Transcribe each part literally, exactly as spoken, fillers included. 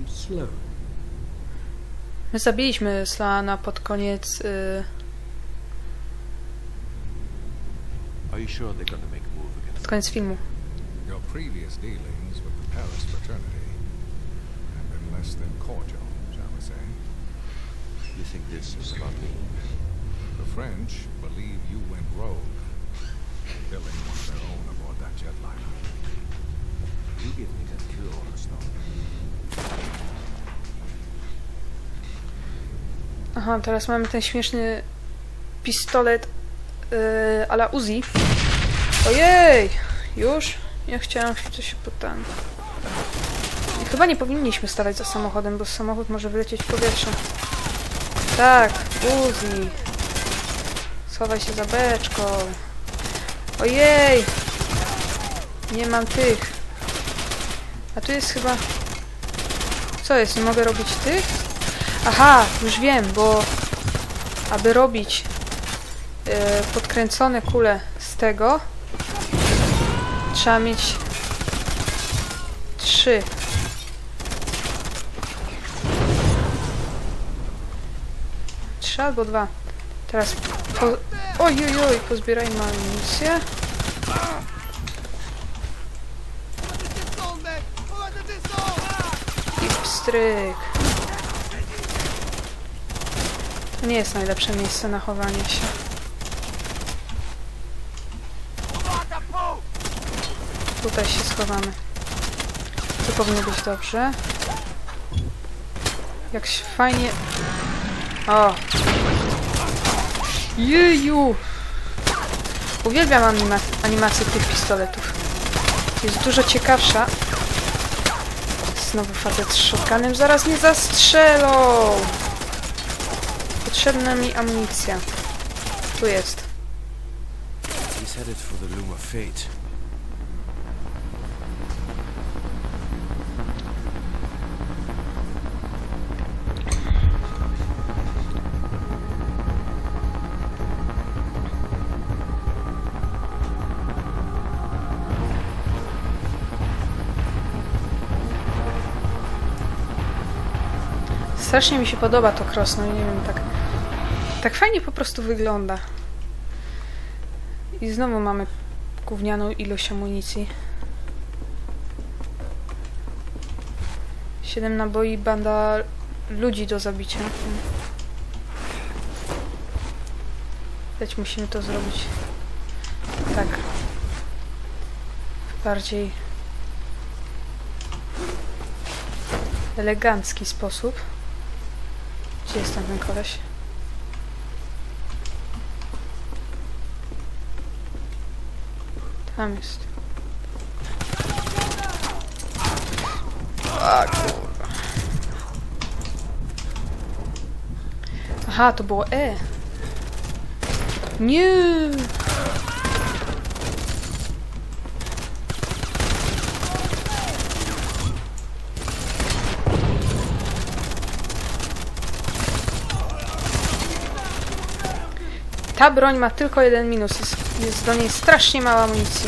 Sloan. My zabiliśmy Sloana pod koniec... Yy... Are you sure they're gonna make a move against pod koniec filmu. Your previous dealings with the Paris fraternity have been less than cordial, shall we say? You think this is about me? The French believe you went rogue, killing one of their own aboard that jetliner. You give me that cure, Stone. Aha, teraz mamy ten śmieszny pistolet yy, a la Uzi. Ojej! Już? Ja chciałam się coś potem. I chyba nie powinniśmy stawać za samochodem, bo samochód może wylecieć w powietrze. Tak, Uzi. Schowaj się za beczką. Ojej! Nie mam tych. A tu jest chyba... Co jest? Nie mogę robić tych? Aha, już wiem, bo aby robić yy, podkręcone kule z tego, trzeba mieć trzy. Trzy albo dwa. Teraz po... Oj, oj, oj, pozbierajmy amunicję. I pstryk. To nie jest najlepsze miejsce na chowanie się. Tutaj się schowamy. Tu powinno być dobrze. Jak się fajnie... O! Jeju! Uwielbiam anima animację tych pistoletów. Jest dużo ciekawsza. Znowu facet z shotgunem. Zaraz mnie zastrzelą! Potrzebna mi amunicja. Tu jest. He's headed for the Loom of Fate. Strasznie mi się podoba to cross, no nie wiem, tak... Tak fajnie po prostu wygląda. I znowu mamy gównianą ilość amunicji. Siedem naboi, banda ludzi do zabicia. Widać, musimy to zrobić tak. W bardziej elegancki sposób. Gdzie jest tam ten koleś? Tam jest. A, kurwa. Aha, to było E. Nie. Ta broń ma tylko jeden minus. Jest, jest do niej strasznie mała amunicji.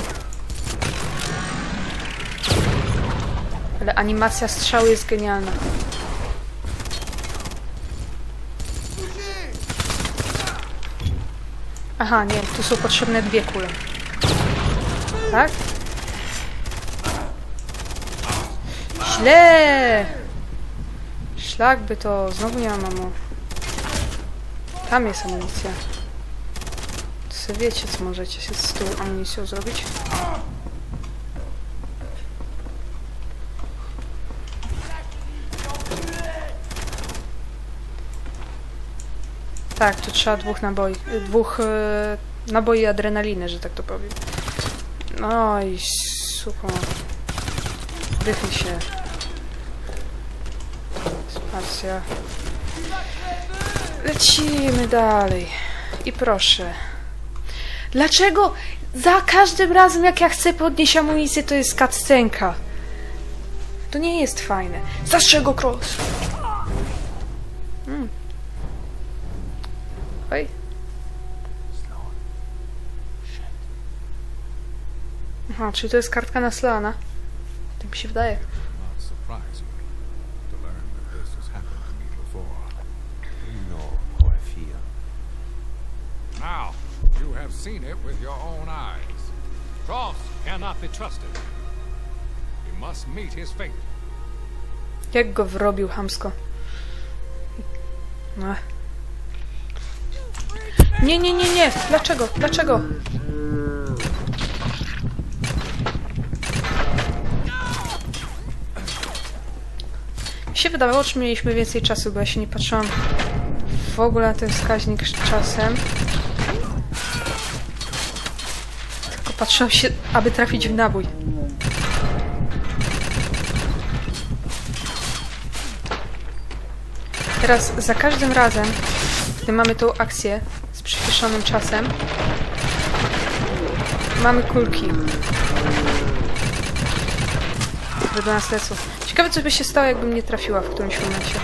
Ale animacja strzału jest genialna. Aha, nie, tu są potrzebne dwie kule. Tak? Źle! Szlak by to... Znowu nie mam ammo. Tam jest amunicja. To wiecie, co możecie się z tą amunicją zrobić? Tak, tu trzeba dwóch naboi. Dwóch e, naboi adrenaliny, że tak to powiem. No i suko. Wychyl się. Spacja. Lecimy dalej. I proszę. Dlaczego za każdym razem, jak ja chcę podnieść amunicję, to jest cutscenka? To nie jest fajne. Zastrzel go, Cross! Hmm. Oj. Aha, czyli to jest kartka na Sloana. Tak mi się wydaje. Not surprise me to learn seen it with your own eyes. Tross cannot be trusted. You must meet his fate. Jak go wrobił chamsko. Ach. Nie, nie, nie, nie! Dlaczego? Dlaczego? Mi się wydawało, że mieliśmy więcej czasu, bo ja się nie patrzyłam w ogóle na ten wskaźnik z czasem. Tylko patrzyłam się, aby trafić w nabój. Teraz za każdym razem, gdy mamy tą akcję z przyspieszonym czasem, mamy kulki. Które do nas lecą. Ciekawe, co by się stało, jakbym nie trafiła w którymś momencie.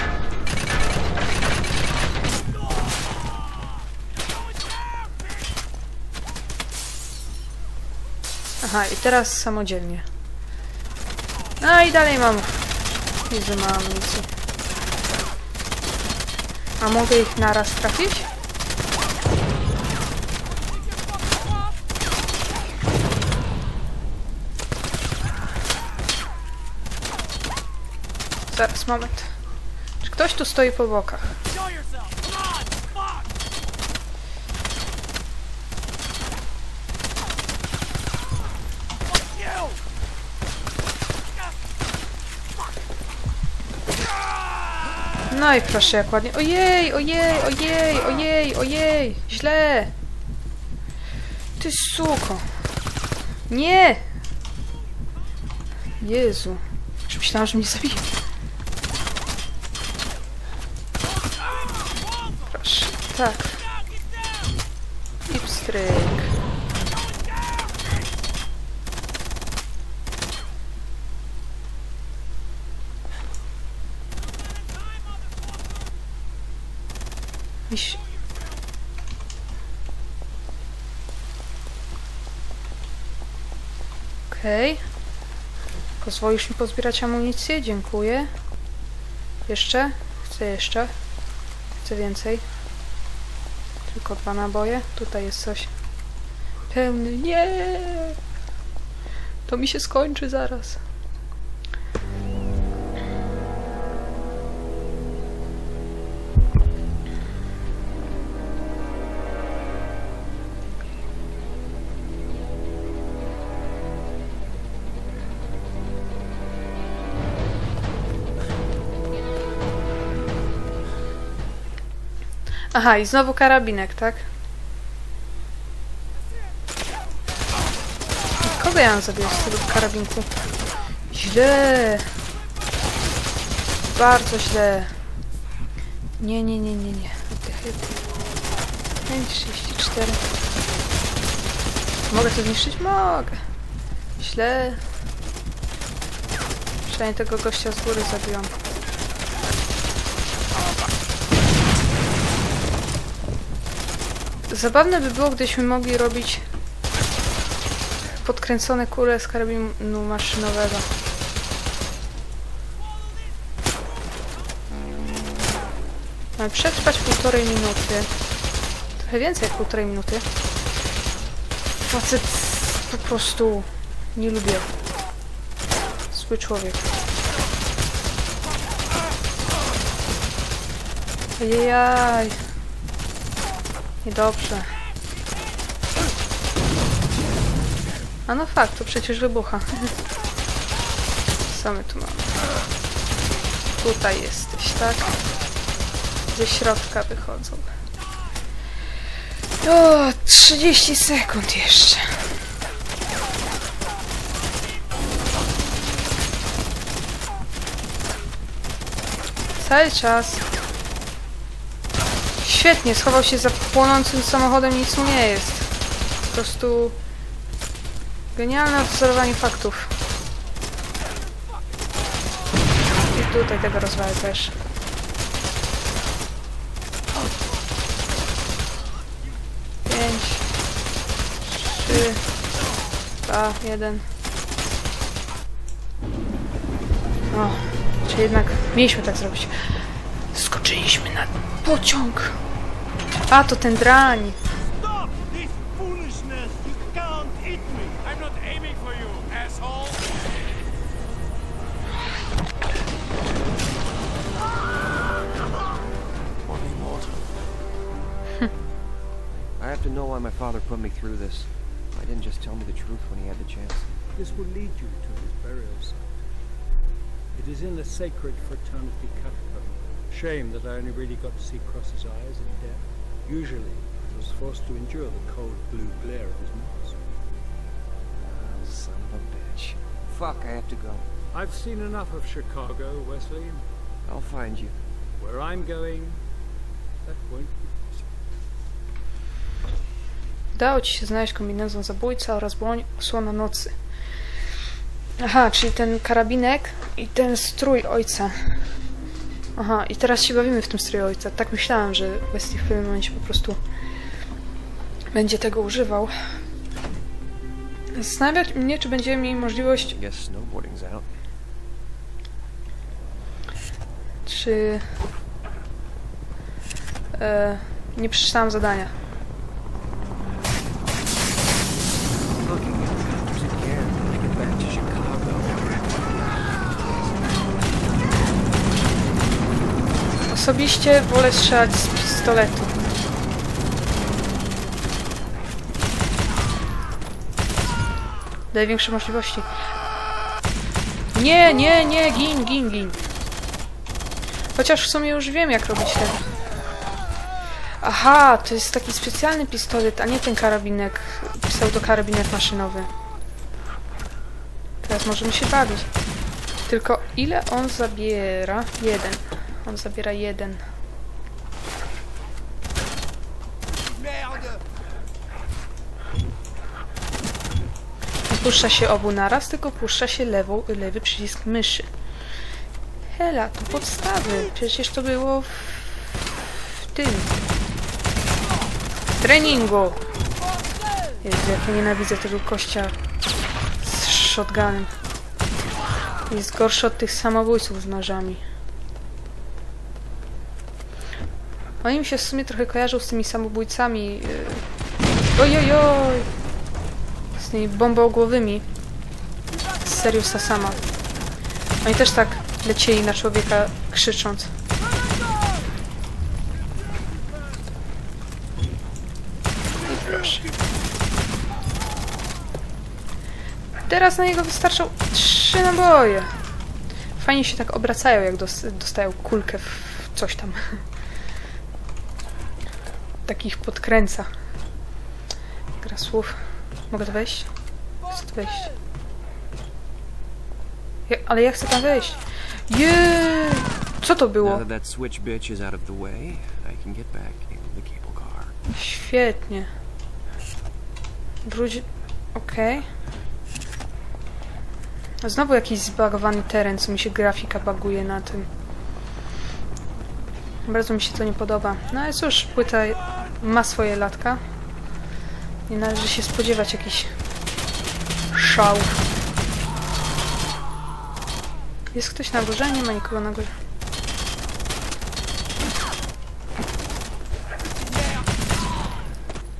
Aha, i teraz samodzielnie. No i dalej mam. Widzę, mam amunicję. A mogę ich naraz trafić? Zaraz, moment. Czy ktoś tu stoi po bokach? No i proszę, jak ładnie. Ojej, ojej, ojej, ojej, ojej. Źle. Ty suko. Nie. Jezu. Już myślałam, że mnie zabije. Proszę, tak. I pstryk. Miś... Okej. Okay. Pozwolisz mi pozbierać amunicję? Dziękuję. Jeszcze? Chcę jeszcze. Chcę więcej. Tylko dwa naboje. Tutaj jest coś. Pełny. Nie! To mi się skończy zaraz. Aha, i znowu karabinek, tak? Kogo ja mam zabijać z tego karabinku? Źle! Bardzo źle! Nie, nie, nie, nie, nie. pięć trzydzieści cztery. Mogę to zniszczyć? Mogę. Źle. Przynajmniej tego gościa z góry zabiłam. Zabawne by było, gdybyśmy mogli robić podkręcone kule z karabinu maszynowego. Mamy przetrwać półtorej minuty. Trochę więcej jak półtorej minuty. Facet po prostu nie lubię. Zły człowiek. Ejejaj. Niedobrze. A no fakt, to przecież wybucha. Co my tu mamy? Tutaj jesteś, tak? Ze środka wychodzą. O, trzydzieści sekund jeszcze. Cały czas. Świetnie, schował się za płonącym samochodem, nic mu nie jest. Po prostu genialne odwzorowanie faktów. I tutaj tego rozwalę też. Pięć, trzy, dwa, jeden. O, czy jednak mieliśmy tak zrobić. Skoczyliśmy na pociąg. A, to ten drań. have to know why my father put me through this. Why didn't just tell me the truth when he had the chance? This will lead you to his burial site. It is in the sacred fraternity catacomb. Shame that I only really got to see Cross's eyes in death. Usually, I was forced to endure the cold blue glare of his mask. Oh, son of a bitch. Fuck, I have to go. I've seen enough of Chicago, Wesley. I'll find you. Where I'm going, that won't be possible. Udało ci się znaleźć kombinezon zabójca oraz broń osłona nocy. Aha, czyli ten karabinek i ten strój ojca. Aha, i teraz się bawimy w tym stroju ojca. Tak myślałam, że Wesley w pewnym momencie po prostu będzie tego używał. Zastanawia mnie, czy będziemy mieli możliwość... I guess snowboarding's out. Czy... E, nie przeczytałam zadania. Looking at doctors again when I get back to Chicago. Osobiście wolę strzelać z pistoletu. Daje większe możliwości. Nie, nie, nie, gin, gin, gin. Chociaż w sumie już wiem, jak robić ten. Aha, to jest taki specjalny pistolet, a nie ten karabinek, pseudokarabinek maszynowy. Teraz możemy się bawić. Tylko ile on zabiera? Jeden. On zabiera jeden. Nie puszcza się obu naraz, tylko puszcza się lewą, lewy przycisk myszy. Hela, to podstawy. Przecież to było w, w tym. W treningu. Jezu, jak ja nienawidzę tego kościa z shotgunem. Jest gorszy od tych samobójców z nożami. Oni mi się w sumie trochę kojarzą z tymi samobójcami. Ojojoj! Z tymi bombogłowymi. Z Seriusa Sama. Oni też tak lecieli na człowieka krzycząc. I proszę. Teraz na niego wystarczą trzy naboje. Fajnie się tak obracają, jak dostają kulkę w coś tam. Takich podkręca. Gra słów. Mogę to wejść? Chcę to wejść. Ja, ale ja chcę tam wejść. Jeee! Co to było? Now that that switch bitch is out of the way, I can get back in the cable car. Świetnie. Wróć... Okej. Okay. Znowu jakiś zbagowany teren, co mi się grafika baguje na tym. Bardzo mi się to nie podoba. No ale cóż, płyta ma swoje latka. Nie należy się spodziewać jakichś szałów. Jest ktoś na górze? Nie ma nikogo na górze.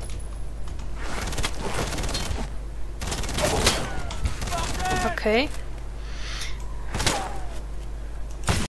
Okej. Okay.